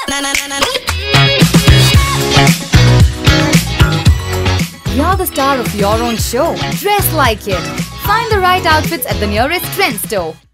You're the star of your own show. Dress like it. Find the right outfits at the nearest trend store.